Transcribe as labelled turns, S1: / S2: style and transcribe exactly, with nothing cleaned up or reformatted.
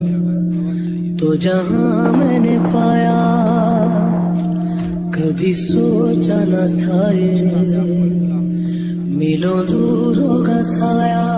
S1: तो जहां मैंने पाया कभी सोचा न था ये मिलो दूर होगा साया।